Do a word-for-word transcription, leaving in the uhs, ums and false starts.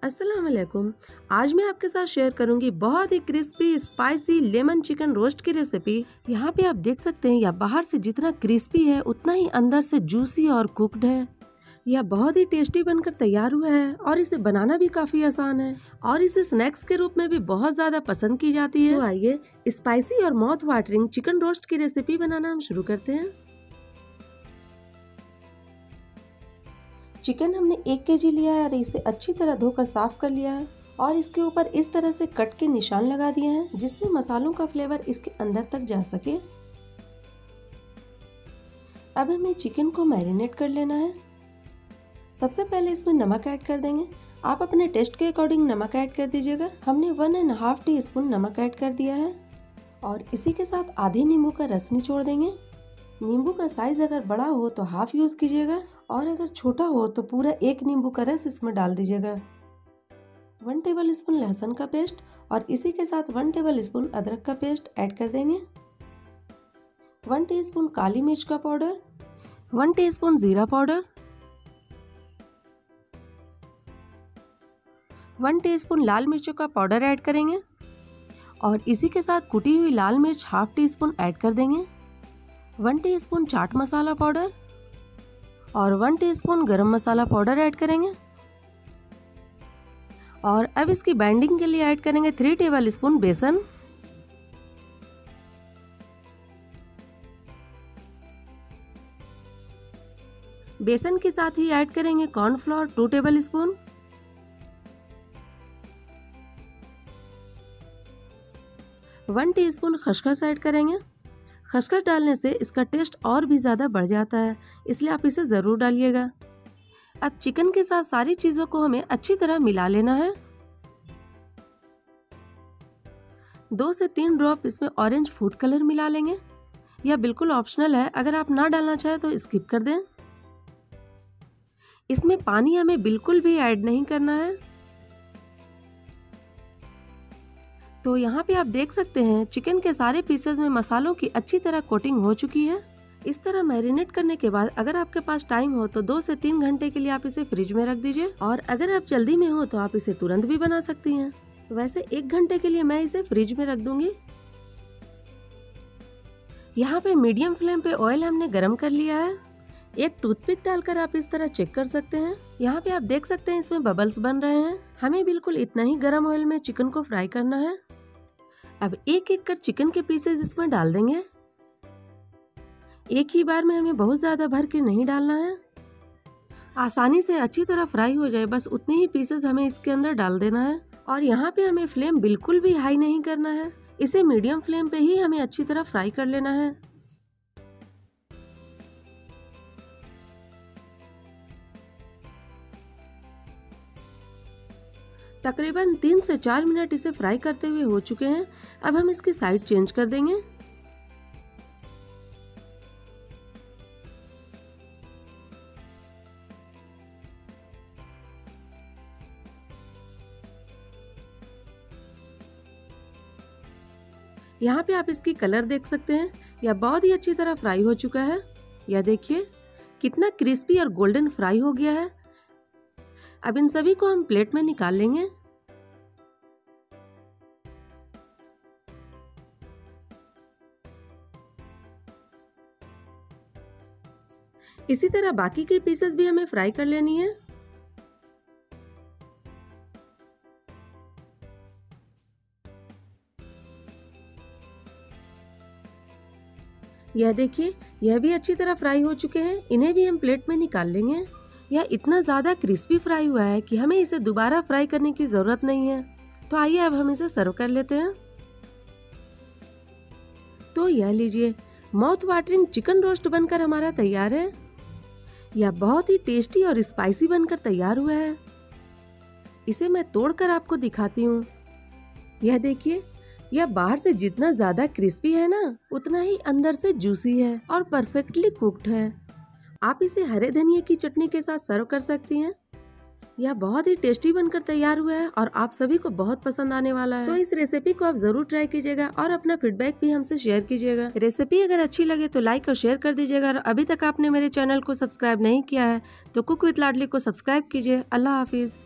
अस्सलाम वालेकुम। आज मैं आपके साथ शेयर करूंगी बहुत ही crispy spicy lemon chicken roast की रेसिपी। यहाँ पे आप देख सकते हैं यह बाहर से जितना क्रिस्पी है उतना ही अंदर से जूसी और कुक्ड है। यह बहुत ही टेस्टी बनकर तैयार हुआ है और इसे बनाना भी काफी आसान है और इसे स्नैक्स के रूप में भी बहुत ज्यादा पसंद की जाती है। तो आइए स्पाइसी और माउथ वाटरिंग चिकन रोस्ट की रेसिपी बनाना हम शुरू करते हैं। चिकन हमने एक केजी लिया है और इसे अच्छी तरह धोकर साफ कर लिया है और इसके ऊपर इस तरह से कट के निशान लगा दिए हैं जिससे मसालों का फ्लेवर इसके अंदर तक जा सके। अब हमें चिकन को मैरिनेट कर लेना है। सबसे पहले इसमें नमक ऐड कर देंगे। आप अपने टेस्ट के अकॉर्डिंग नमक ऐड कर दीजिएगा। हमने one and half teaspoon नमक ऐड कर दिया है और इसी के साथ आधे नींबू का रस निचोड़ देंगे। नींबू का साइज अगर बड़ा हो तो हाफ यूज कीजिएगा और अगर छोटा हो तो पूरा एक नींबू का रस इसमें डाल दीजिएगा। वन टेबल स्पून लहसुन का पेस्ट और इसी के साथ वन टेबल स्पून अदरक का पेस्ट ऐड कर देंगे। वन टीस्पून काली मिर्च का पाउडर, वन टीस्पून जीरा पाउडर, वन टीस्पून लाल मिर्चों का पाउडर ऐड करेंगे और इसी के साथ कुटी हुई लाल मिर्च हाफ टी स्पून ऐड कर देंगे। वन टीस्पून चाट मसाला पाउडर और वन टीस्पून गरम मसाला पाउडर ऐड करेंगे और अब इसकी बाइंडिंग के लिए ऐड करेंगे थ्री टेबल स्पून बेसन। बेसन के साथ ही ऐड करेंगे cornflour two tablespoon, one teaspoon खसखस ऐड करेंगे। खसखस डालने से इसका टेस्ट और भी ज़्यादा बढ़ जाता है, इसलिए आप इसे ज़रूर डालिएगा। अब चिकन के साथ सारी चीज़ों को हमें अच्छी तरह मिला लेना है। दो से तीन ड्रॉप इसमें ऑरेंज फूड कलर मिला लेंगे। यह बिल्कुल ऑप्शनल है, अगर आप ना डालना चाहें तो स्किप कर दें। इसमें पानी हमें बिल्कुल भी ऐड नहीं करना है। तो यहाँ पे आप देख सकते हैं चिकन के सारे पीसेस में मसालों की अच्छी तरह कोटिंग हो चुकी है। इस तरह मैरिनेट करने के बाद अगर आपके पास टाइम हो तो दो से तीन घंटे के लिए आप इसे फ्रिज में रख दीजिए और अगर आप जल्दी में हो तो आप इसे तुरंत भी बना सकती हैं। वैसे एक घंटे के लिए मैं इसे फ्रिज में रख दूंगी। यहाँ पे मीडियम फ्लेम पे ऑयल हमने गरम कर लिया है। एक टूथपिक डालकर आप इस तरह चेक कर सकते हैं। यहाँ पे आप देख सकते हैं इसमें बबल्स बन रहे हैं। हमें बिल्कुल इतना ही गरम ऑयल में चिकन को फ्राई करना है। अब एक एक कर चिकन के पीसेस इसमें डाल देंगे। एक ही बार में हमें बहुत ज्यादा भर के नहीं डालना है। आसानी से अच्छी तरह फ्राई हो जाए बस उतने ही पीसेस हमें इसके अंदर डाल देना है और यहाँ पे हमें फ्लेम बिल्कुल भी हाई नहीं करना है। इसे मीडियम फ्लेम पे ही हमें अच्छी तरह फ्राई कर लेना है। तकरीबन तीन से चार मिनट इसे फ्राई करते हुए हो चुके हैं। अब हम इसकी साइड चेंज कर देंगे। यहाँ पे आप इसकी कलर देख सकते हैं, यह बहुत ही अच्छी तरह फ्राई हो चुका है। यह देखिए कितना क्रिस्पी और गोल्डन फ्राई हो गया है। अब इन सभी को हम प्लेट में निकाल लेंगे। इसी तरह बाकी के पीसेस भी हमें फ्राई कर लेनी है। यह देखिए यह भी अच्छी तरह फ्राई हो चुके हैं। इन्हें भी हम प्लेट में निकाल लेंगे। यह इतना ज़्यादा क्रिस्पी फ्राई हुआ है कि हमें इसे दोबारा फ्राई करने की ज़रूरत नहीं है। तो आइए अब हम इसे सर्व कर लेते हैं। तो यह लीजिए माउथ वाटरिंग चिकन रोस्ट बनकर हमारा तैयार है। यह बहुत ही टेस्टी और स्पाइसी बनकर तैयार हुआ है। इसे मैं तोड़कर आपको दिखाती हूँ। यह देखिए यह बाहर से जितना ज़्यादा क्रिस्पी है ना उतना ही अंदर से जूसी है और परफेक्टली कुक्ड है। आप इसे हरे धनिए की चटनी के साथ सर्व कर सकती हैं। यह बहुत ही टेस्टी बनकर तैयार हुआ है और आप सभी को बहुत पसंद आने वाला है। तो इस रेसिपी को आप जरूर ट्राई कीजिएगा और अपना फीडबैक भी हमसे शेयर कीजिएगा। रेसिपी अगर अच्छी लगे तो लाइक और शेयर कर दीजिएगा और अभी तक आपने मेरे चैनल को सब्सक्राइब नहीं किया है तो कुक विद लाडली को सब्सक्राइब कीजिए। अल्लाह हाफिज।